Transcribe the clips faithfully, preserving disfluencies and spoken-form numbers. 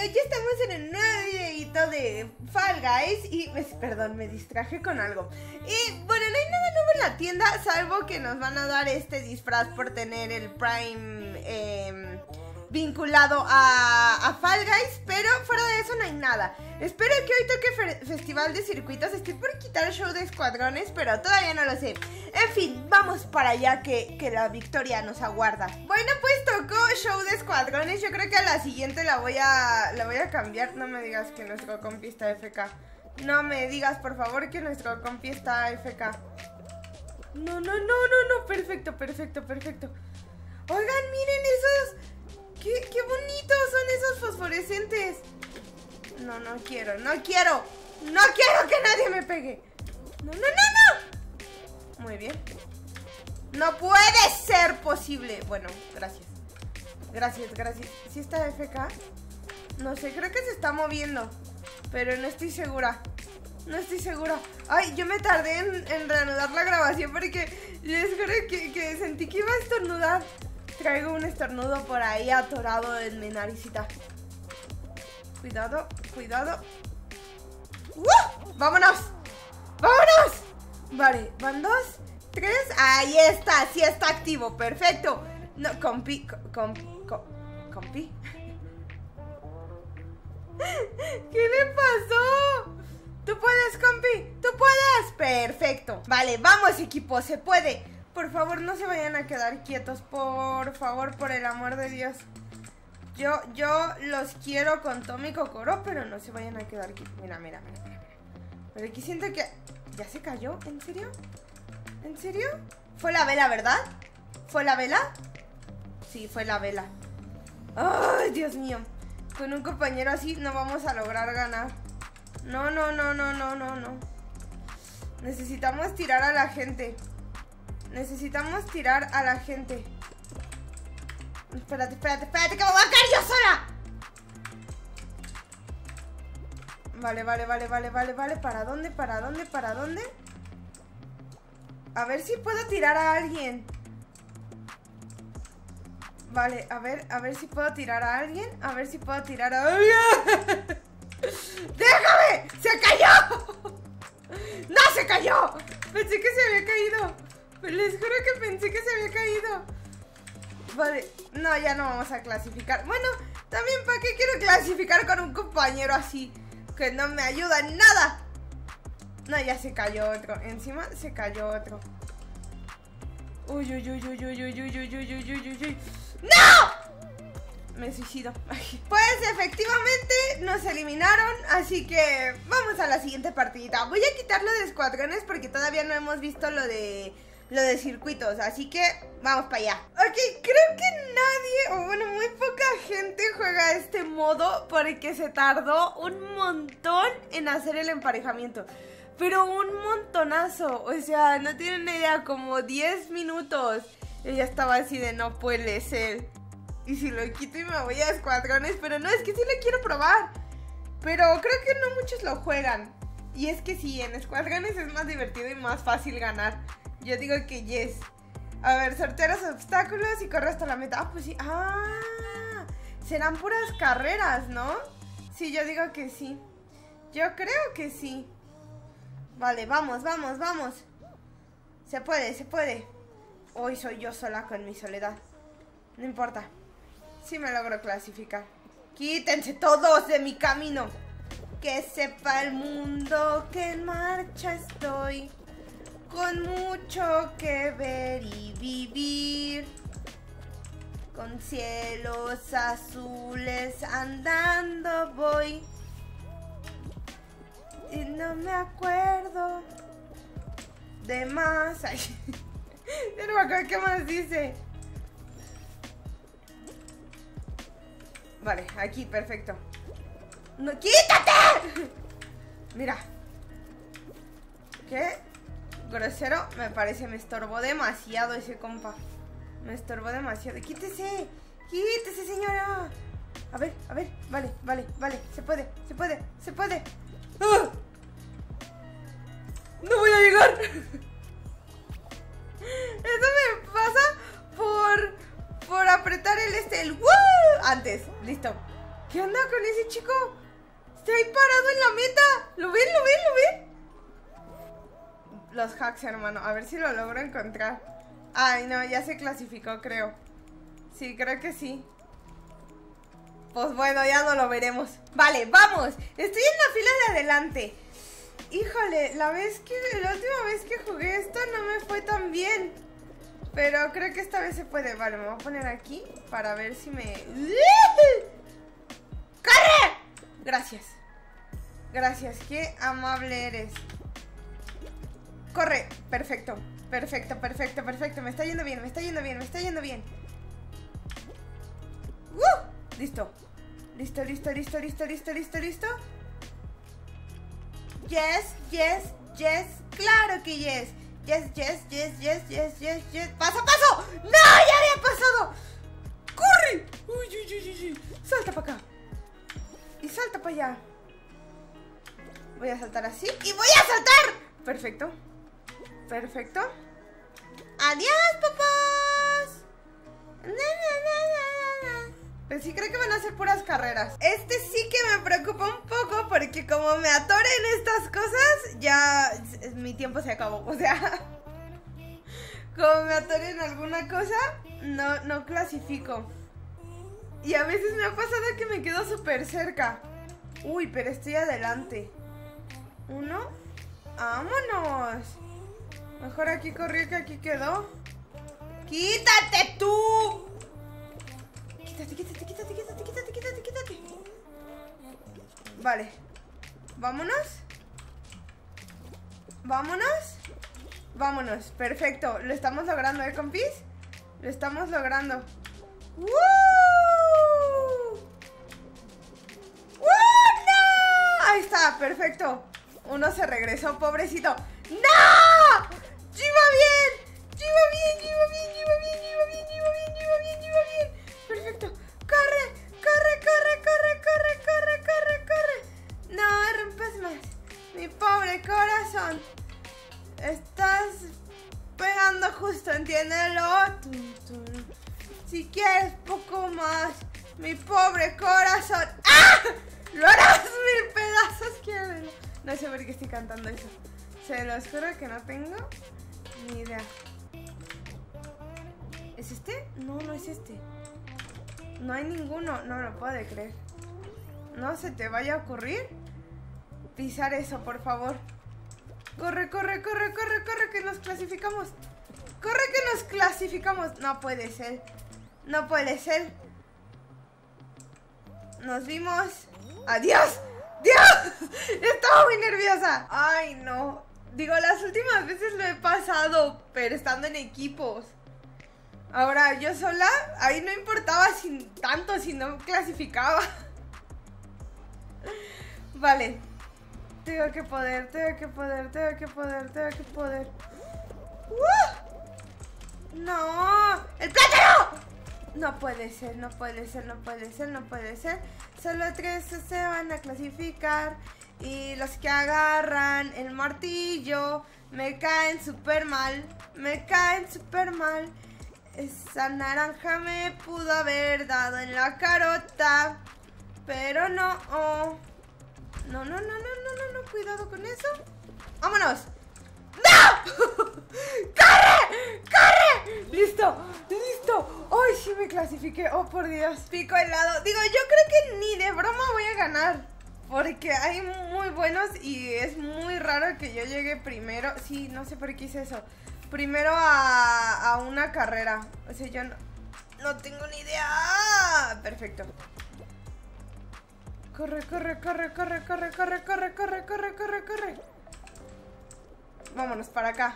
ya estamos en el nuevo videito de Fall Guys y, me, perdón, me distraje con algo. Y bueno, no hay nada nuevo en la tienda, salvo que nos van a dar este disfraz por tener el Prime eh, vinculado a, a Fall Guys, pero fuera de eso no hay nada. Espero que hoy toque fe Festival de Circuitos. Estoy por quitar el show de escuadrones, pero todavía no lo sé. En fin, vamos para allá que, que la victoria nos aguarda. Bueno, pues tocó show de escuadrones. Yo creo que a la siguiente la voy a, la voy a cambiar. No me digas que nuestro compi está F K. No me digas, por favor, que nuestro compi está F K. No, no, no, no, no. Perfecto, perfecto, perfecto. Oigan, miren esos. Qué, qué bonitos son esos fosforescentes. No, no quiero, no quiero. No quiero que nadie me pegue. No, no, no, no. Muy bien. No puede ser posible. Bueno, gracias. Gracias, gracias. ¿Sí está F K? No sé, creo que se está moviendo, pero no estoy segura. No estoy segura. Ay, yo me tardé en, en reanudar la grabación porque les juro que, que sentí que iba a estornudar. Traigo un estornudo por ahí atorado en mi naricita. Cuidado, cuidado. ¡Uh! ¡Vámonos! ¡Vámonos! Vale, van dos, tres. Ahí está, sí está activo, perfecto. No, compi, compi, compi. ¿Qué le pasó? ¿Tú puedes, compi? ¿Tú puedes? Perfecto. Vale, vamos, equipo, se puede. Por favor, no se vayan a quedar quietos, por favor, por el amor de Dios. Yo, yo los quiero con Tommy Kokoro, pero no se vayan a quedar quietos. Mira, mira, mira, mira. Pero aquí siento que... ¿Ya se cayó? ¿En serio? ¿En serio? Fue la vela, ¿verdad? ¿Fue la vela? Sí, fue la vela. ¡Ay, Dios mío! Con un compañero así no vamos a lograr ganar. No, no, no, no, no, no, no. Necesitamos tirar a la gente. Necesitamos tirar a la gente. Espérate, espérate, espérate, que me voy a caer yo sola. Vale, vale, vale, vale, vale, vale. ¿Para dónde? ¿Para dónde? ¿Para dónde? A ver si puedo tirar a alguien. Vale, a ver, a ver si puedo tirar a alguien. A ver si puedo tirar a alguien. ¡Déjame! ¡Se cayó! ¡No, se cayó! Pensé que se había caído. Les juro que pensé que se había caído. Vale, no, ya no vamos a clasificar. Bueno, también ¿para qué quiero clasificar con un compañero así? Que no me ayuda en nada. No, ya se cayó otro. Encima se cayó otro. Uy, uy, uy, uy, uy, uy, uy, uy, uy, uy, uy, uy. ¡No! Me suicido. Pues efectivamente nos eliminaron, así que vamos a la siguiente partidita. Voy a quitarlo de escuadrones porque todavía no hemos visto lo de... lo de circuitos, así que vamos para allá. Ok, creo que nadie, o bueno, muy poca gente juega este modo porque se tardó un montón en hacer el emparejamiento. Pero un montonazo, o sea, no tienen idea, como diez minutos. Yo ya estaba así de no puede ser. Y si lo quito y me voy a escuadrones, pero no, es que sí lo quiero probar. Pero creo que no muchos lo juegan. Y es que sí, en escuadrones es más divertido y más fácil ganar. Yo digo que yes. A ver, sortea los obstáculos y corre hasta la meta. Ah, pues sí. Ah, serán puras carreras, ¿no? Sí, yo digo que sí. Yo creo que sí. Vale, vamos, vamos, vamos. Se puede, se puede. Hoy soy yo sola con mi soledad. No importa. Sí me logro clasificar. Quítense todos de mi camino. Que sepa el mundo que en marcha estoy. Con mucho que ver y vivir. Con cielos azules andando voy. Y no me acuerdo de más. Ay, yo no me acuerdo qué más dice. Vale, aquí, perfecto. ¡No, quítate! Mira. ¿Qué? Grosero, me parece, me estorbó demasiado ese compa. Me estorbó demasiado. ¡Quítese! ¡Quítese, señora! A ver, a ver, vale, vale, vale. Se puede, se puede, se puede. ¡Ah! ¡No voy a llegar! Eso me pasa por... por apretar el este, el ¡woo! Antes, listo. ¿Qué onda con ese chico? Está ahí parado en la meta. ¿Lo ven? ¿Lo ven? ¿Lo ven? Los hacks, hermano. A ver si lo logro encontrar. Ay, no, ya se clasificó, creo. Sí, creo que sí. Pues bueno, ya no lo veremos. Vale, vamos. Estoy en la fila de adelante. Híjole, la vez que la última vez que jugué esto no me fue tan bien. Pero creo que esta vez se puede. Vale, me voy a poner aquí para ver si me... ¡Corre! Gracias. Gracias, qué amable eres. Corre, perfecto. Perfecto, perfecto, perfecto. Me está yendo bien, me está yendo bien, me está yendo bien. ¡Uh! Listo. Listo, listo, listo, listo, listo, listo, listo. Yes, yes, yes. Claro que yes. Yes, yes, yes, yes, yes, yes, yes. ¡Paso, paso! ¡No! ¡Ya había pasado! ¡Corre! ¡Uy, uy, uy, uy, uy! Salta para acá. Y salta para allá. Voy a saltar así. ¡Y voy a saltar! Perfecto. Perfecto. ¡Adiós, papás! Na, na, na, na, na. Pues sí, creo que van a ser puras carreras. Este sí que me preocupa un poco porque como me atore en estas cosas, ya mi tiempo se acabó. O sea, como me atore en alguna cosa, no, no clasifico. Y a veces me ha pasado que me quedo súper cerca. Uy, pero estoy adelante. Uno. ¡Vámonos! Mejor aquí corrió que aquí quedó. ¡Quítate tú! Quítate, quítate, quítate, quítate, quítate, quítate, quítate. Vale. Vámonos. Vámonos. Vámonos. Perfecto. Lo estamos logrando, ¿eh, compis? Lo estamos logrando. ¡Woo! ¡Woo! ¡No! Ahí está, perfecto. Uno se regresó, pobrecito. ¡No! ¡Lleva bien! ¡Lleva bien, lleva bien, lleva bien, lleva bien, lleva bien, lleva bien, lleva bien! Perfecto. ¡Corre! ¡Corre, corre, corre, corre, corre, corre, corre! No, rompes más. Mi pobre corazón. Estás pegando justo, entiéndelo. Tum, tum. Si quieres poco más, mi pobre corazón. ¡Ah! ¡Lo harás mil pedazos! Quiero. No sé por qué estoy cantando eso. Se los juro que no tengo ni idea. ¿Es este? No, no es este. No hay ninguno. No lo puedo creer. No se te vaya a ocurrir pisar eso, por favor. Corre, corre, corre, corre, corre, que nos clasificamos. Corre, que nos clasificamos. No puede ser. No puede ser. Nos vimos. ¡Adiós! ¡Dios! Estaba muy nerviosa. Ay, no. Digo, las últimas veces lo he pasado, pero estando en equipos. Ahora, yo sola, ahí no importaba si, tanto si no clasificaba. Vale. Tengo que poder, tengo que poder, tengo que poder, tengo que poder. ¡Uh! ¡No! ¡El plátano! No puede ser, no puede ser, no puede ser, no puede ser. Solo tres se van a clasificar. Y los que agarran el martillo me caen súper mal. Me caen súper mal. Esa naranja me pudo haber dado en la carota, pero no. Oh. No, no, no, no, no, no, no. Cuidado con eso. ¡Vámonos! ¡No! ¡Corre! ¡Corre! ¡Listo! ¡Listo! ¡Ay, sí me clasifiqué! ¡Oh, por Dios! Pico helado. Digo, yo creo que ni de broma voy a ganar, porque hay muy buenos y es muy raro que yo llegue primero. Sí, no sé por qué hice eso. Primero a, a una carrera. O sea, yo no, no tengo ni idea. ¡Ah! Perfecto. Corre, corre, corre, corre, corre, corre, corre, corre, corre, corre, corre. Vámonos para acá.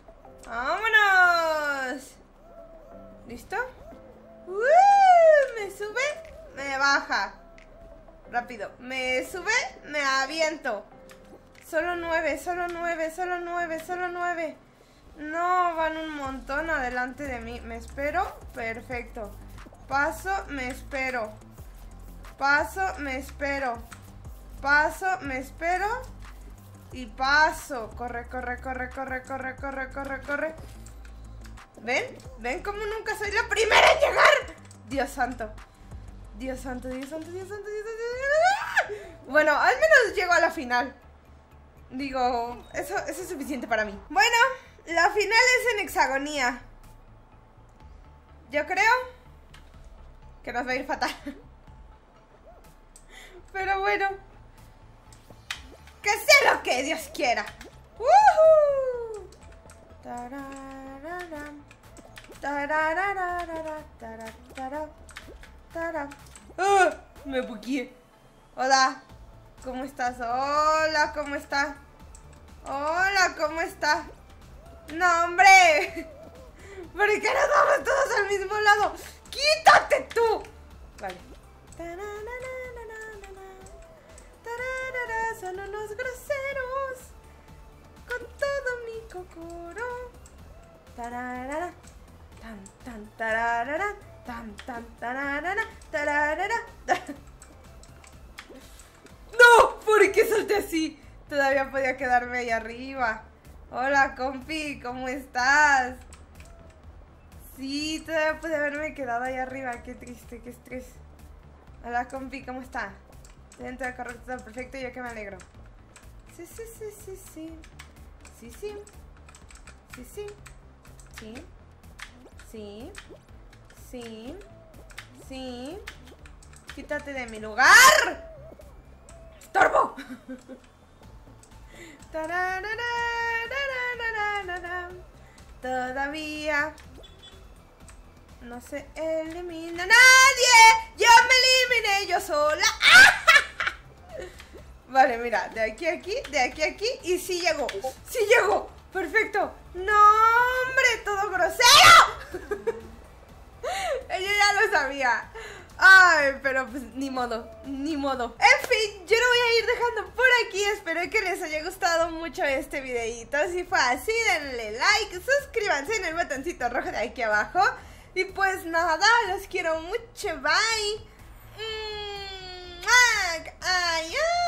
¡Vámonos! ¿Listo? ¡Uh! Me sube, me baja. Rápido. Me sube, me aviento. Solo nueve, solo nueve, solo nueve, solo nueve. No, van un montón adelante de mí. ¿Me espero? Perfecto. Paso, me espero. Paso, me espero. Paso, me espero. Y paso. Corre, corre, corre, corre, corre, corre, corre, corre. ¿Ven? ¿Ven cómo nunca soy la primera en llegar? Dios santo. Dios santo, Dios santo, Dios santo, Dios santo. Bueno, al menos llego a la final. Digo, eso, eso es suficiente para mí. Bueno, la final es en hexagonía. Yo creo que nos va a ir fatal. Pero bueno, que sea lo que Dios quiera. ¡Woohoo! Tararararam, tarararara, taratara, tara. ¡Ah! Me bugueé. Hola, ¿cómo estás? Hola, ¿cómo está? Hola, ¿cómo está? No, hombre. ¿Por qué nos vamos todos al mismo lado? ¡Quítate tú! Vale. Son unos groseros con todo mi cocoro. Tararara, tan tan tararara, tan tan tararara, tararara. ¡No! ¿Por qué salté así? Todavía podía quedarme ahí arriba. Hola, compi, ¿cómo estás? Sí, todavía pude haberme quedado ahí arriba. Qué triste, qué estrés. Hola, compi, ¿cómo está? Dentro del correcto, todo perfecto, yo que me alegro. Sí, sí, sí, sí, sí. Sí, sí. Sí, sí. Sí. Sí. Sí. Sí. Quítate de mi lugar. ¡Estorbo! Todavía no se elimina nadie. Yo me eliminé yo sola. Vale, mira, de aquí a aquí, de aquí a aquí. Y sí llegó, sí llegó. Perfecto. No, hombre, todo grosero. Ella ya lo sabía. Ay, pero pues ni modo, ni modo. En fin, yo lo voy a ir dejando por aquí. Espero que les haya gustado mucho este videito. Si fue así, denle like, suscríbanse en el botoncito rojo de aquí abajo. Y pues nada, los quiero mucho, bye. Adiós.